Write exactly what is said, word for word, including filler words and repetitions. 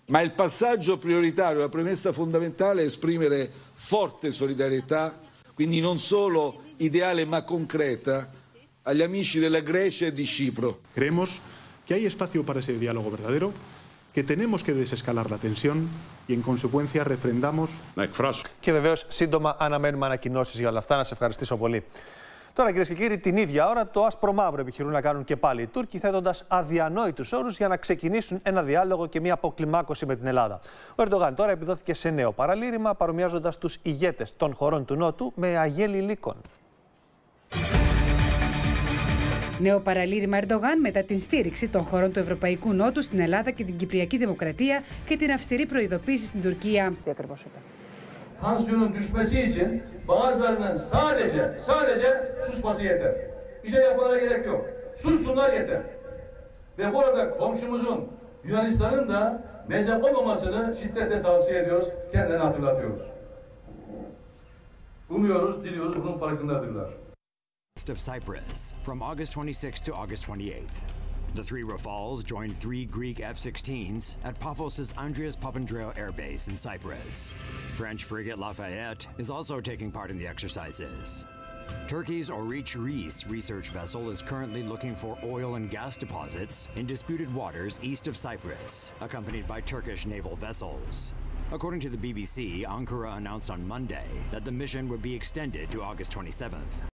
Ma il passaggio prioritario, la premessa fondamentale è esprimere forte solidarietà, quindi non solo ideale ma concreta, agli amici della Grecia e di Cipro. Creemos que hay espacio para ese diálogo verdadero, que tenemos que desescalar la tensión y en consecuencia refrendamos να εκφράσω. Και βεβαίως σύντομα αναμένουμε ανακοινώσεις για όλα αυτά. Να σε ευχαριστήσω πολύ. Τώρα, κυρίες και κύριοι, την ίδια ώρα το άσπρο μαύρο επιχειρούν να κάνουν και πάλι οι Τούρκοι, θέτοντας αδιανόητους όρους για να ξεκινήσουν ένα διάλογο και μια αποκλιμάκωση με την Ελλάδα. Ο Ερντογάν τώρα επιδόθηκε σε νέο παραλήρημα, παρομοιάζοντας τους ηγέτες των χωρών του Νότου με αγέλη λύκων. Νέο παραλήρημα Ερντογάν μετά την στήριξη των χωρών του Ευρωπαϊκού Νότου στην Ελλάδα και την Κυπριακή Δημοκρατία και την αυστηρή προειδοποίηση στην Τουρκία. Τι ακριβώς είπε. Tansiyonun düşmesi için bazılarının sadece sadece susması yeter. Bir şey yapmalara gerek yok. Sussunlar yeter. Ve burada komşumuzun Yunanistan'ın da mezhep olmamasını şiddetle tavsiye ediyoruz. Kendilerine hatırlatıyoruz. Umuyoruz, diliyoruz, bunun farkındadırlar. Of Cyprus from August twenty-sixth to August twenty-eighth. The three Rafales joined three Greek F sixteens at Paphos' Andreas Papandreou Air Base in Cyprus. French frigate Lafayette is also taking part in the exercises. Turkey's Oruç Reis research vessel is currently looking for oil and gas deposits in disputed waters east of Cyprus, accompanied by Turkish naval vessels. According to the B B C, Ankara announced on Monday that the mission would be extended to August twenty-seventh.